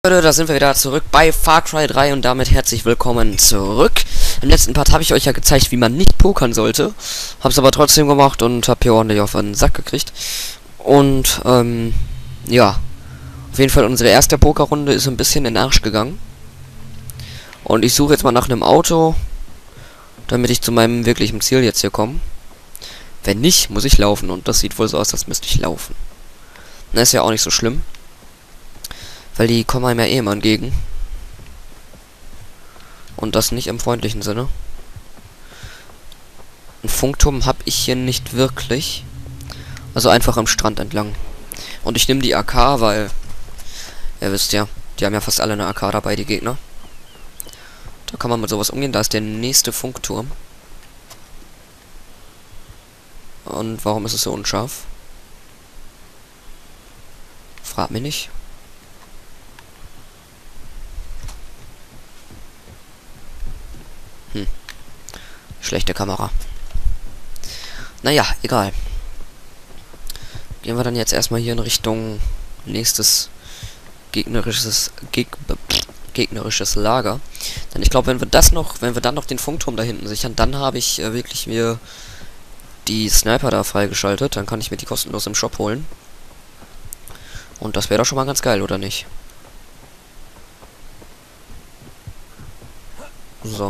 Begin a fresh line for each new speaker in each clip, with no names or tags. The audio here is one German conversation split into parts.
Leute, da sind wir wieder zurück bei Far Cry 3 und damit herzlich willkommen zurück. Im letzten Part habe ich euch ja gezeigt, wie man nicht pokern sollte. Hab's aber trotzdem gemacht und hab hier ordentlich auf den Sack gekriegt. Und, ja. Auf jeden Fall unsere erste Pokerrunde ist ein bisschen in den Arsch gegangen. Und ich suche jetzt mal nach einem Auto, damit ich zu meinem wirklichen Ziel jetzt hier komme. Wenn nicht, muss ich laufen und das sieht wohl so aus, als müsste ich laufen. Na, ist ja auch nicht so schlimm. Weil die kommen einem ja eh immer entgegen. Und das nicht im freundlichen Sinne. Ein Funkturm habe ich hier nicht wirklich. Also einfach am Strand entlang. Und ich nehme die AK, weil... Ihr wisst ja, die haben ja fast alle eine AK dabei, die Gegner. Da kann man mit sowas umgehen. Da ist der nächste Funkturm. Und warum ist es so unscharf? Frag mich nicht. Schlechte Kamera. Naja, egal. Gehen wir dann jetzt erstmal hier in Richtung nächstes gegnerisches Lager. Denn ich glaube, wenn wir dann noch den Funkturm da hinten sichern, dann habe ich wirklich mir die Sniper da freigeschaltet. Dann kann ich mir die kostenlos im Shop holen. Und das wäre doch schon mal ganz geil, oder nicht? So.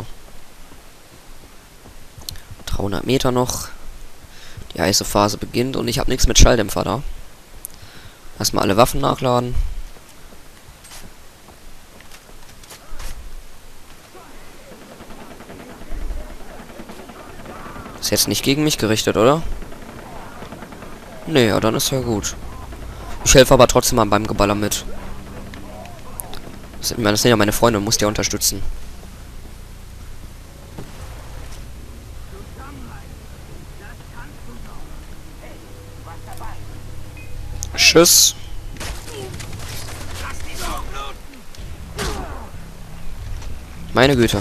300 Meter noch. Die heiße Phase beginnt und ich habe nichts mit Schalldämpfer da. Erstmal alle Waffen nachladen. Ist jetzt nicht gegen mich gerichtet, oder? Nee, ja, dann ist ja gut. Ich helfe aber trotzdem mal beim Geballer mit. Das sind ja meine Freunde und muss ja unterstützen. Tschüss. Meine Güte.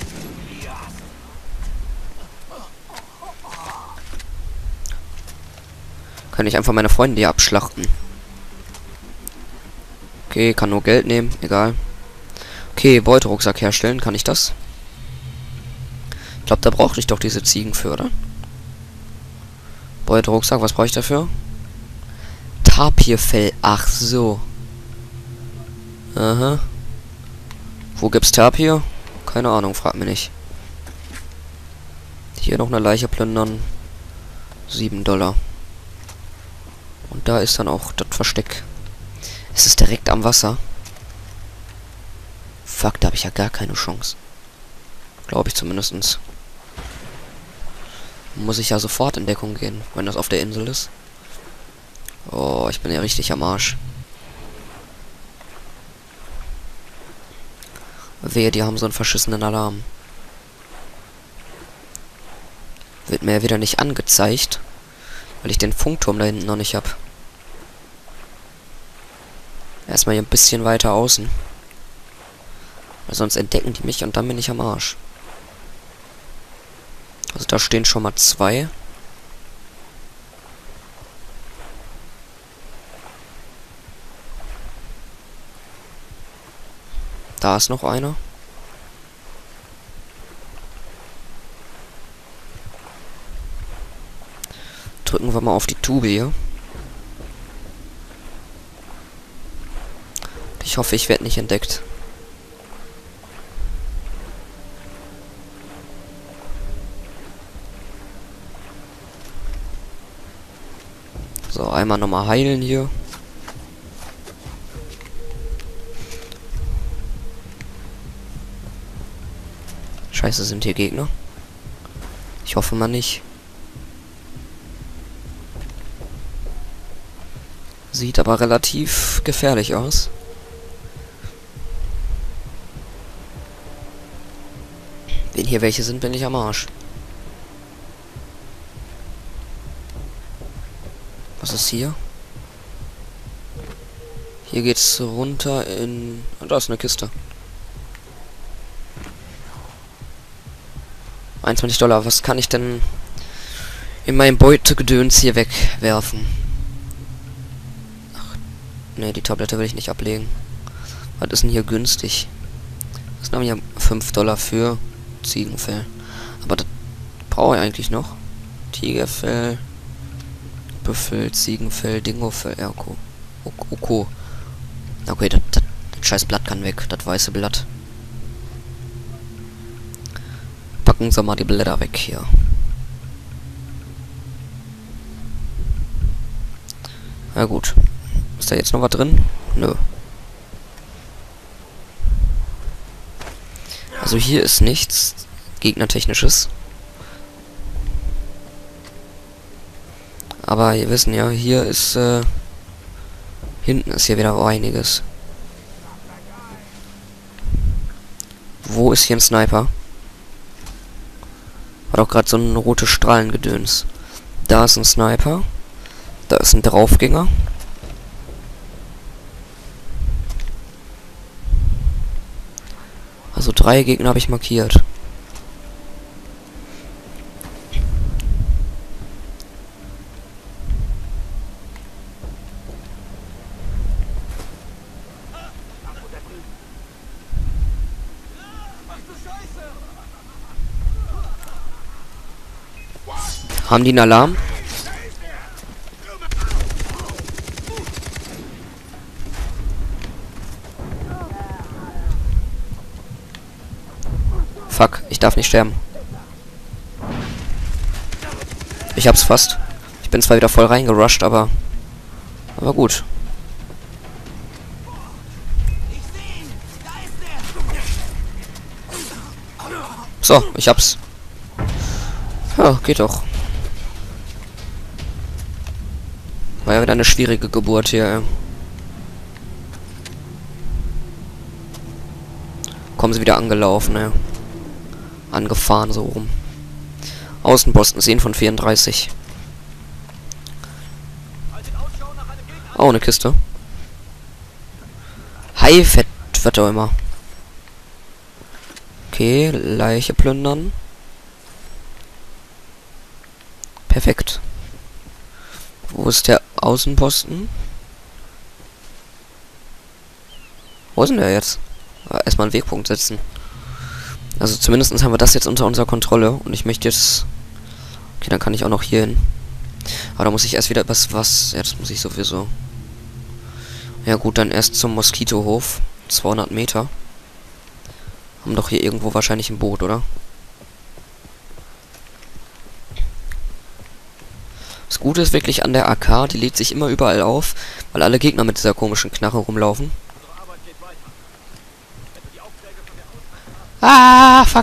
Kann ich einfach meine Freunde hier abschlachten. Okay, kann nur Geld nehmen, egal. Okay, Beuterucksack herstellen, kann ich das? Ich glaube, da brauchte ich doch diese Ziegen für, oder? Beuterucksack, was brauche ich dafür? Tapirfell, ach so. Aha. Wo gibt's Tapir? Keine Ahnung, frag mich nicht. Hier noch eine Leiche plündern. $7. Und da ist dann auch das Versteck. Es ist direkt am Wasser. Fuck, da habe ich ja gar keine Chance. Glaube ich zumindestens. Muss ich ja sofort in Deckung gehen, wenn das auf der Insel ist. Oh, ich bin ja richtig am Arsch. Wehe, die haben so einen verschissenen Alarm. Wird mir ja wieder nicht angezeigt, weil ich den Funkturm da hinten noch nicht habe. Erstmal hier ein bisschen weiter außen. Weil sonst entdecken die mich und dann bin ich am Arsch. Also da stehen schon mal 2. Da ist noch einer. Drücken wir mal auf die Tube hier. Ich hoffe, ich werde nicht entdeckt. So, einmal nochmal heilen hier. Scheiße, sind hier Gegner? Ich hoffe mal nicht. Sieht aber relativ gefährlich aus. Wenn hier welche sind, bin ich am Arsch. Was ist hier? Hier geht's runter in... Da ist eine Kiste. $21. Was kann ich denn in meinem Beutegedöns hier wegwerfen? Ach, ne, die Tablette will ich nicht ablegen. Was ist denn hier günstig? Das haben ja 5 Dollar für Ziegenfell. Aber das brauche ich eigentlich noch. Tigerfell, Büffel, Ziegenfell, Dingofell, Erko. Okay. Okay, das scheiß Blatt kann weg. Das weiße Blatt. Packen Sie mal die Blätter weg hier. Na gut. Ist da jetzt noch was drin? Nö. Also hier ist nichts Gegnertechnisches. Aber wir wissen ja, hier ist, hinten ist hier wieder einiges. Wo ist hier ein Sniper? War doch gerade so ein rotes Strahlengedöns. Da ist ein Sniper. Da ist ein Draufgänger. Also 3 Gegner habe ich markiert. Haben die einen Alarm? Fuck, ich darf nicht sterben. Ich hab's fast. Ich bin zwar wieder voll reingerusht, aber gut. So, ich hab's. Ja, geht doch. War ja wieder eine schwierige Geburt hier, ey. Kommen sie wieder angelaufen, ey. Angefahren, so rum. Außenposten 10 von 34. Oh, eine Kiste. Haifett, was auch immer. Okay, Leiche plündern. Perfekt. Wo ist der Außenposten? Wo ist denn der jetzt? Erstmal einen Wegpunkt setzen. Also zumindest haben wir das jetzt unter unserer Kontrolle. Und ich möchte jetzt... Okay, dann kann ich auch noch hier hin. Aber da muss ich erst wieder was... Ja, das muss ich sowieso. Ja gut, dann erst zum Moskitohof. 200 Meter. Haben doch hier irgendwo wahrscheinlich ein Boot, oder? Das Gute ist wirklich an der AK, die lädt sich immer überall auf, weil alle Gegner mit dieser komischen Knarre rumlaufen. Ah, fuck.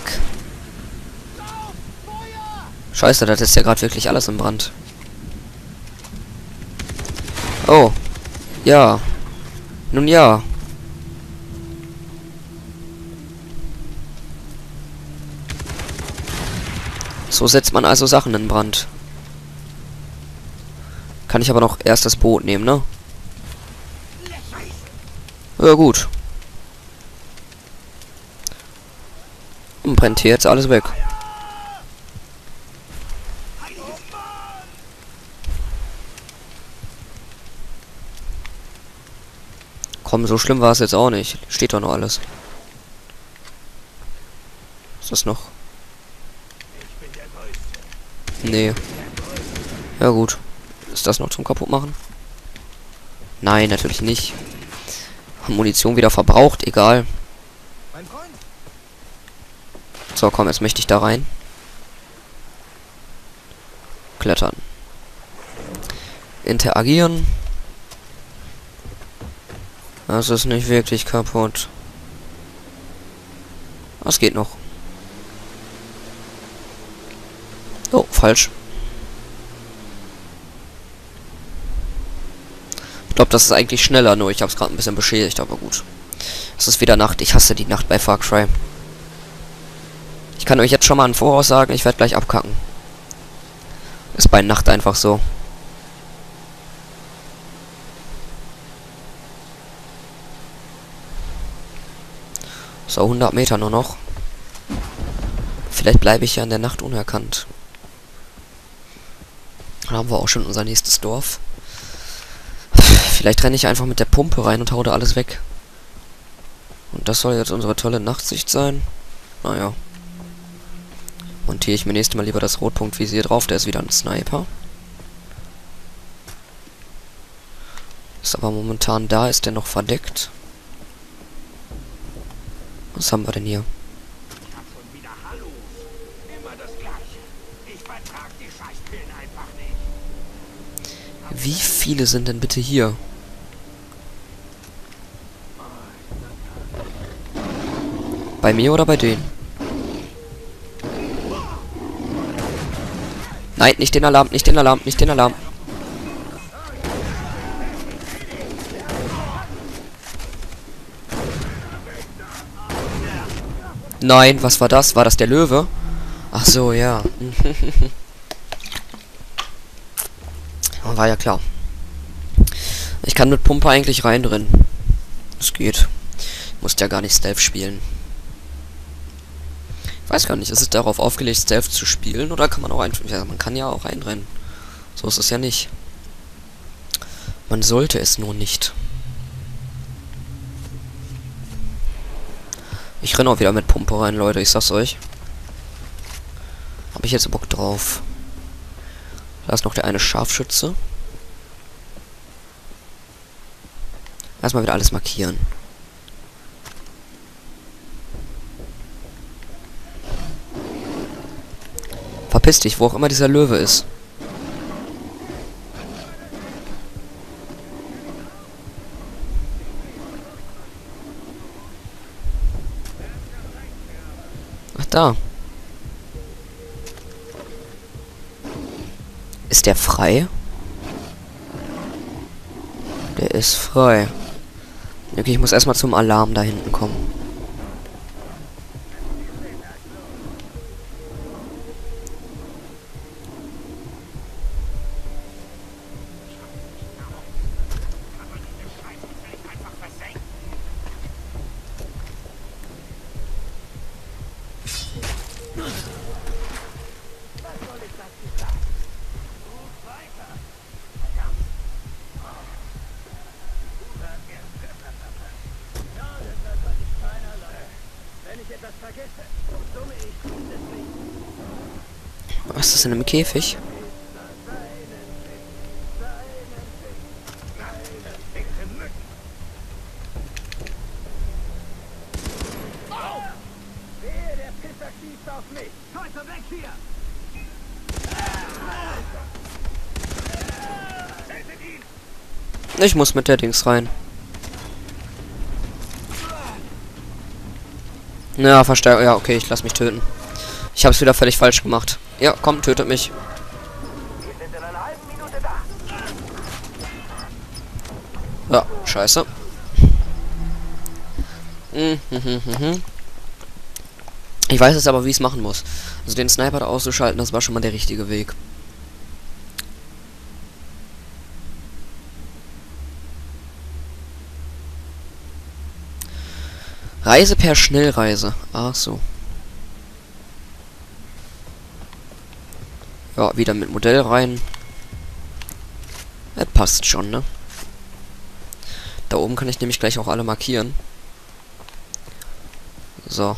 Scheiße, das ist ja gerade wirklich alles im Brand. Oh. Ja. Nun ja. So setzt man also Sachen in Brand. Kann ich aber noch erst das Boot nehmen, ne? Ja, gut. Und brennt hier jetzt alles weg. Komm, so schlimm war es jetzt auch nicht. Steht doch noch alles. Ist das noch? Nee. Ja gut. Ist das noch zum Kaputtmachen? Nein, natürlich nicht. Munition wieder verbraucht, egal. So, komm, jetzt möchte ich da rein. Klettern. Interagieren. Das ist nicht wirklich kaputt. Was geht noch? Oh, falsch. Ich glaube, das ist eigentlich schneller, nur ich habe es gerade ein bisschen beschädigt, aber gut. Es ist wieder Nacht. Ich hasse die Nacht bei Far Cry. Ich kann euch jetzt schon mal im Voraus sagen, ich werde gleich abkacken. Ist bei Nacht einfach so. So, 100 Meter nur noch. Vielleicht bleibe ich ja in der Nacht unerkannt. Dann haben wir auch schon unser nächstes Dorf. Vielleicht renne ich einfach mit der Pumpe rein und hau da alles weg. Und das soll jetzt unsere tolle Nachtsicht sein. Naja. Montiere ich mir nächstes Mal lieber das Rotpunktvisier drauf. Der ist wieder ein Sniper. Ist aber momentan da. Ist der noch verdeckt? Was haben wir denn hier? Wie viele sind denn bitte hier? Bei mir oder bei denen? Nein, nicht den Alarm, nicht den Alarm, nicht den Alarm. Nein, was war das? War das der Löwe? Ach so, ja. War ja klar. Ich kann mit Pumpe eigentlich reinrennen. Das geht. Muss ja gar nicht Stealth spielen. Ich weiß gar nicht, ist es darauf aufgelegt, Stealth zu spielen? Oder kann man auch einfach... Ja, man kann ja auch reinrennen. So ist es ja nicht. Man sollte es nur nicht. Ich renne auch wieder mit Pumpe rein, Leute. Ich sag's euch. Habe ich jetzt Bock drauf. Da ist noch der eine Scharfschütze. Erstmal wieder alles markieren. Verpiss dich, wo auch immer dieser Löwe ist. Ach, da. Ist der frei? Der ist frei. Okay, ich muss erstmal zum Alarm da hinten kommen. Was ist das denn im Käfig? Ich muss mit der Dings rein. Ja, Verstärkung. Ja, okay, ich lass mich töten. Ich hab's wieder völlig falsch gemacht. Ja, komm, tötet mich. Ja, scheiße. Ich weiß jetzt aber, wie ich es machen muss. Also den Sniper da auszuschalten, das war schon mal der richtige Weg. Reise per Schnellreise. Ach so. Ja, wieder mit Modell rein. Das passt schon, ne? Da oben kann ich nämlich gleich auch alle markieren. So.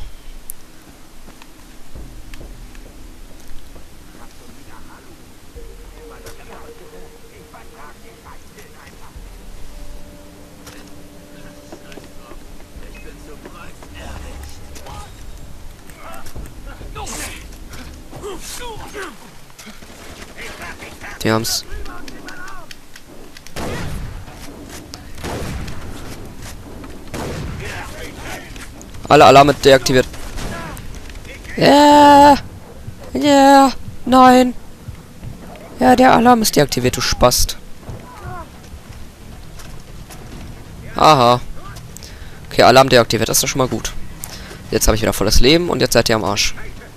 Die haben's. Alle Alarme deaktiviert. Ja. Ja. Nein. Ja, der Alarm ist deaktiviert, du Spast. Aha. Okay, Alarm deaktiviert, das ist doch schon mal gut. Jetzt habe ich wieder volles Leben und jetzt seid ihr am Arsch.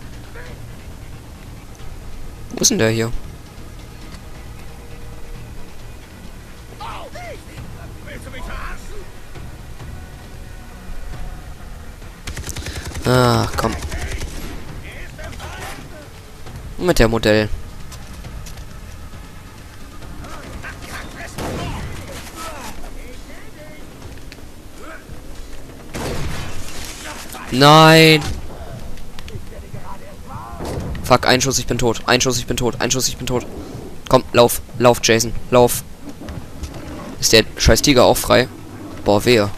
Wo ist denn der hier? Ah, komm. Mit der Modell. Nein! Fuck, ein Schuss, ich bin tot. Ein Schuss, ich bin tot. Ein Schuss, ich bin tot. Komm, lauf. Lauf, Jason. Lauf. Ist der scheiß Tiger auch frei? Boah, wehe.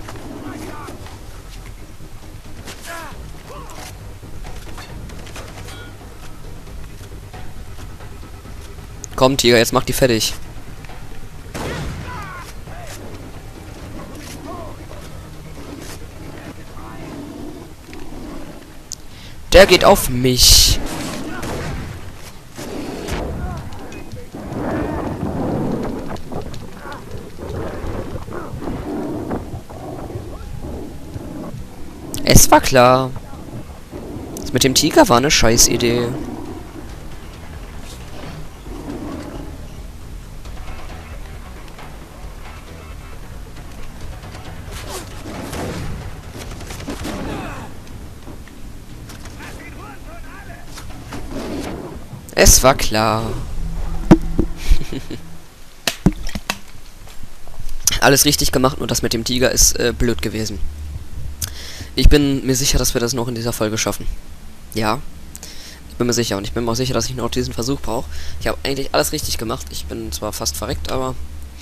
Komm, Tiger, jetzt mach die fertig. Der geht auf mich. Es war klar. Das mit dem Tiger war eine Scheißidee. Es war klar. Alles richtig gemacht, nur das mit dem Tiger ist blöd gewesen. Ich bin mir sicher, dass wir das noch in dieser Folge schaffen. Ja. Ich bin mir sicher. Und ich bin mir auch sicher, dass ich noch diesen Versuch brauche. Ich habe eigentlich alles richtig gemacht. Ich bin zwar fast verreckt, aber...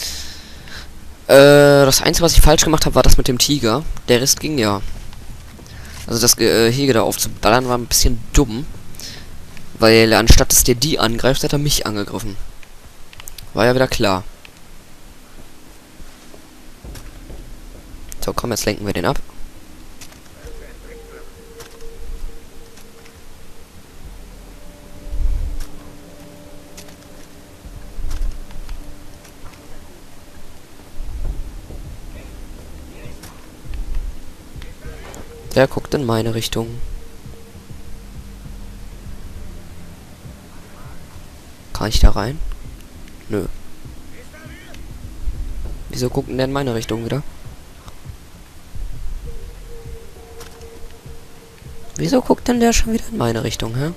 das Einzige, was ich falsch gemacht habe, war das mit dem Tiger. Der Rest ging ja. Also das Gehege da aufzuballern war ein bisschen dumm. Weil anstatt dass der die angreift, hat er mich angegriffen. War ja wieder klar. So, komm, jetzt lenken wir den ab. Der guckt in meine Richtung. Kann ich da rein? Nö. Wieso guckt denn der in meine Richtung wieder? Wieso guckt denn der schon wieder in meine Richtung, hä?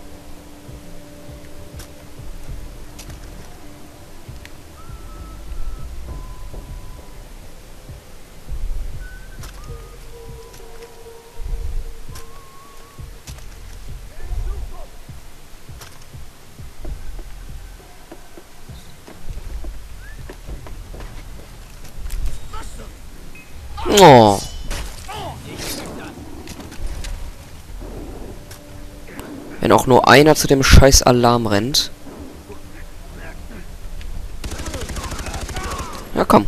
Oh. Wenn auch nur einer zu dem scheiß Alarm rennt. Ja, komm.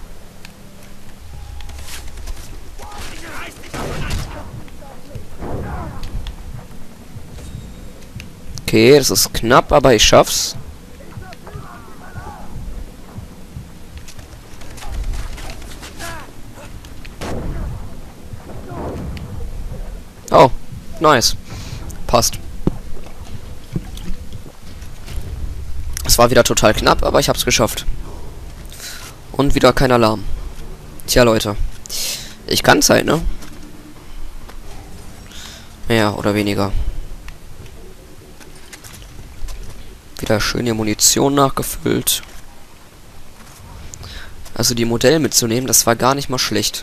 Okay, das ist knapp, aber ich schaff's. Oh, nice. Passt. Es war wieder total knapp, aber ich hab's geschafft. Und wieder kein Alarm. Tja, Leute. Ich kann's halt, ne? Mehr oder weniger. Wieder schöne Munition nachgefüllt. Also die Modelle mitzunehmen, das war gar nicht mal schlecht.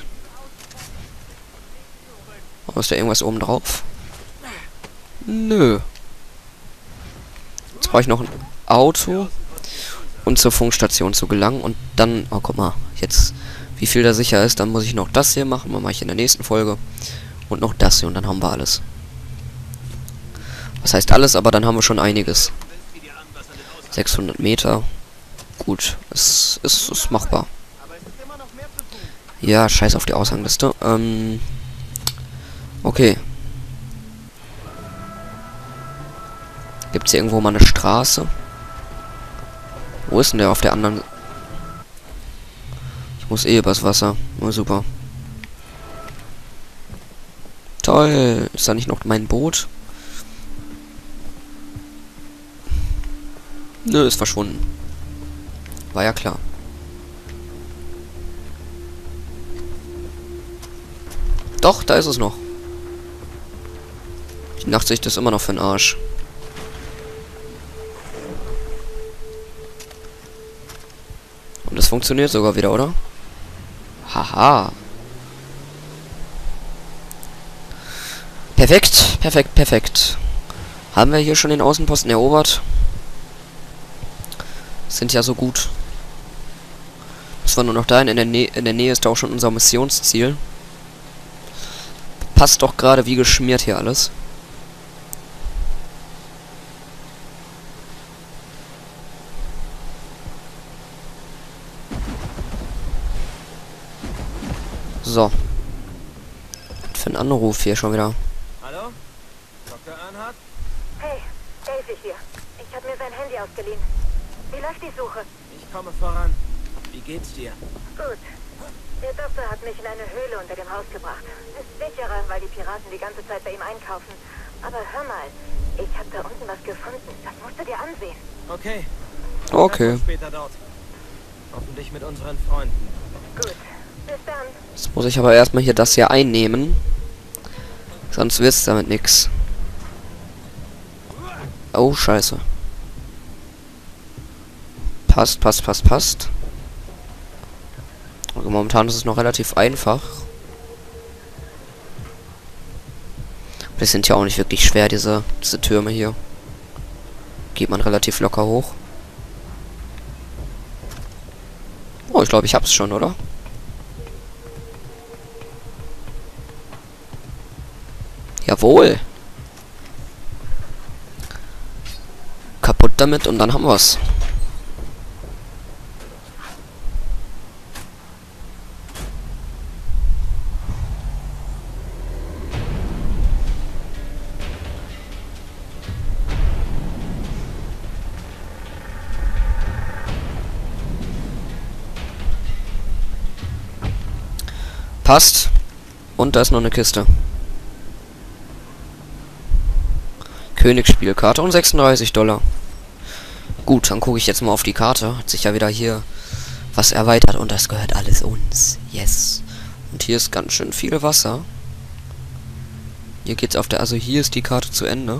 Oh, ist da irgendwas oben drauf? Nö. Jetzt brauche ich noch ein Auto, um zur Funkstation zu gelangen. Und dann, oh guck mal, jetzt, wie viel da sicher ist, dann muss ich noch das hier machen. Das mache ich in der nächsten Folge. Und noch das hier und dann haben wir alles. Was heißt alles, aber dann haben wir schon einiges. 600 Meter. Gut, es ist machbar. Ja, scheiß auf die Aushangliste. Okay. Gibt es hier irgendwo mal eine Straße? Wo ist denn der auf der anderen? Ich muss eh übers Wasser. Oh, super. Toll. Ist da nicht noch mein Boot? Nö, ist verschwunden. War ja klar. Doch, da ist es noch. Die Nachtsicht ist immer noch für den Arsch. Und es funktioniert sogar wieder, oder? Haha. Perfekt, perfekt, perfekt. Haben wir hier schon den Außenposten erobert? Sind ja so gut. Das war nur noch da, in der Nähe ist da auch schon unser Missionsziel. Passt doch gerade wie geschmiert hier alles. So. Was für ein Anruf hier schon wieder.
Hallo? Dr. Earnhardt?
Hey, Daisy hier. Ich habe mir sein Handy ausgeliehen. Wie läuft die Suche?
Ich komme voran. Wie geht's dir?
Gut. Der Doktor hat mich in eine Höhle unter dem Haus gebracht. Ist sicherer, weil die Piraten die ganze Zeit bei ihm einkaufen. Aber hör mal, ich habe da unten was gefunden. Das musst du dir ansehen.
Okay.
Okay.
Wir treffen uns später dort. Hoffentlich mit unseren Freunden.
Gut. Bis dann.
Jetzt muss ich aber erstmal hier das hier einnehmen. Sonst wird's damit nix. Oh, scheiße. Passt, passt, passt, passt. Also momentan ist es noch relativ einfach. Die sind ja auch nicht wirklich schwer, diese Türme hier. Geht man relativ locker hoch. Oh, ich glaube, ich hab's schon, oder? Jawohl. Kaputt damit und dann haben wir's. Passt. Und da ist noch eine Kiste. Königsspielkarte und 36 $. Gut, dann gucke ich jetzt mal auf die Karte. Hat sich ja wieder hier was erweitert und das gehört alles uns. Yes. Und hier ist ganz schön viel Wasser. Hier geht's auf der... Also hier ist die Karte zu Ende.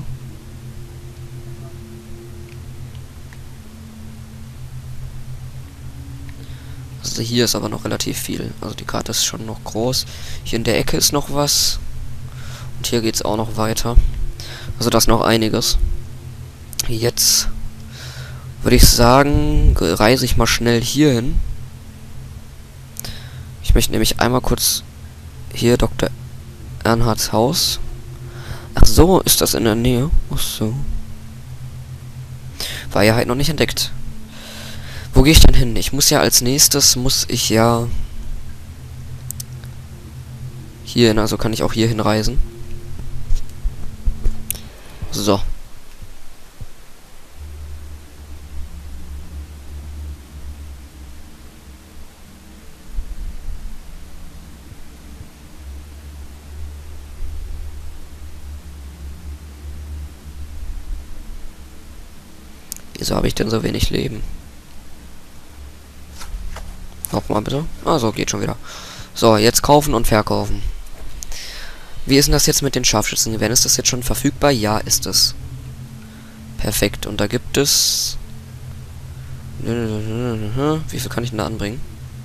Also hier ist aber noch relativ viel. Also die Karte ist schon noch groß. Hier in der Ecke ist noch was. Und hier geht's auch noch weiter. Also das noch einiges. Jetzt würde ich sagen, reise ich mal schnell hier hin. Ich möchte nämlich einmal kurz hier Dr. Earnhardts Haus. Ach so, ist das in der Nähe? Ach so. War ja halt noch nicht entdeckt. Wo gehe ich denn hin? Ich muss ja als nächstes, muss ich ja hier hin, also kann ich auch hier hinreisen. So. Wieso habe ich denn so wenig Leben? Nochmal bitte. Ah, so, geht schon wieder. So, jetzt kaufen und verkaufen. Wie ist denn das jetzt mit den Scharfschützengewehren? Ist das jetzt schon verfügbar? Ja, ist es. Perfekt. Und da gibt es... Wie viel kann ich denn da anbringen?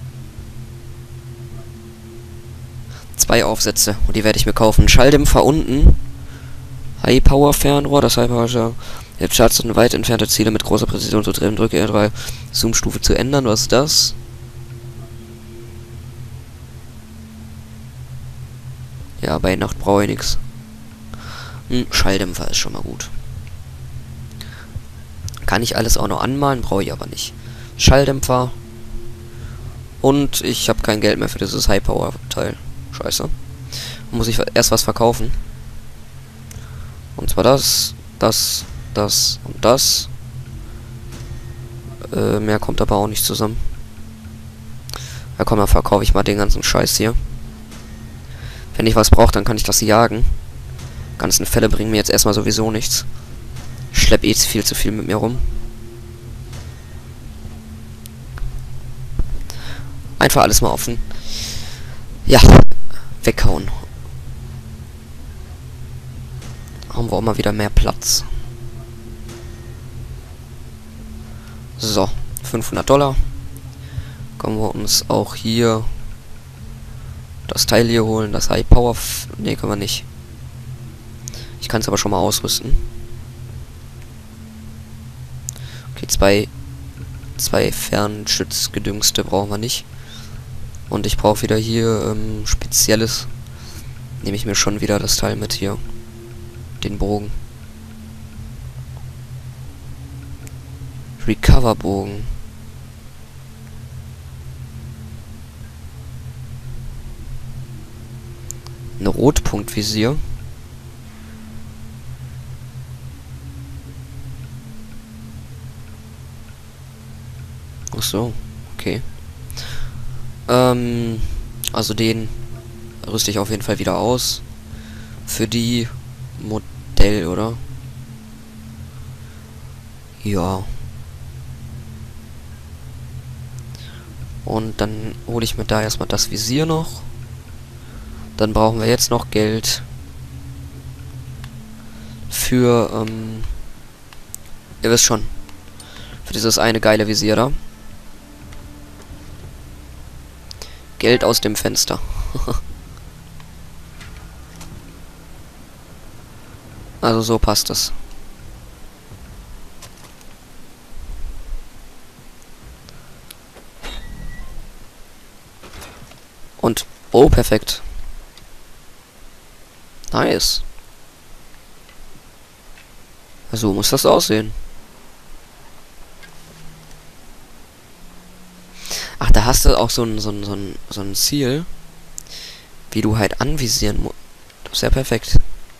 2 Aufsätze. Und die werde ich mir kaufen. Schalldämpfer unten. High Power Fernrohr. Das High Power... Hilft Schatz und weit entfernte Ziele mit großer Präzision zu treffen. Drücke R3. Zoom-Stufe zu ändern. Was ist das? Ja, bei Nacht brauche ich nichts. Schalldämpfer ist schon mal gut. Kann ich alles auch noch anmalen, brauche ich aber nicht. Schalldämpfer. Und ich habe kein Geld mehr für dieses High-Power-Teil. Scheiße. Muss ich erst was verkaufen. Und zwar das und das. Mehr kommt aber auch nicht zusammen. Ja komm, dann verkaufe ich mal den ganzen Scheiß hier. Wenn ich was brauche, dann kann ich das jagen. Ganzen Fälle bringen mir jetzt erstmal sowieso nichts. Ich schlepp eh viel zu viel mit mir rum. Einfach alles mal offen. Ja, weghauen. Haben wir auch mal wieder mehr Platz. So, 500 $. Können wir uns auch hier das Teil hier holen, das High Power... Ne, können wir nicht. Ich kann es aber schon mal ausrüsten. Okay, zwei Fernschützgedüngste brauchen wir nicht. Und ich brauche wieder hier Spezielles. Nehme ich mir schon wieder das Teil mit hier. Den Bogen. Recover-Bogen. Eine Rotpunktvisier. Ach so, okay. Also den rüste ich auf jeden Fall wieder aus. Für die Modell, oder? Ja. Und dann hole ich mir da erstmal das Visier noch. Dann brauchen wir jetzt noch Geld für, ihr wisst schon, für dieses eine geile Visier da. Geld aus dem Fenster. Also so passt es. Und, oh, perfekt. Nice. So muss das aussehen. Ach, da hast du auch so ein Ziel, wie du halt anvisieren musst. Das ist ja perfekt.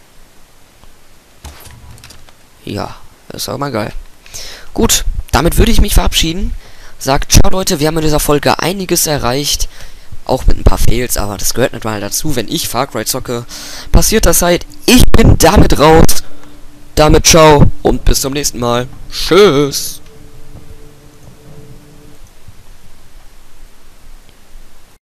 Ja, das ist auch mal geil. Gut, damit würde ich mich verabschieden. Sagt ciao Leute, wir haben in dieser Folge einiges erreicht. Auch mit ein paar Fails, aber das gehört nicht mal dazu. Wenn ich Far Cry zocke, passiert das halt. Ich bin damit raus. Damit ciao und bis zum nächsten Mal. Tschüss.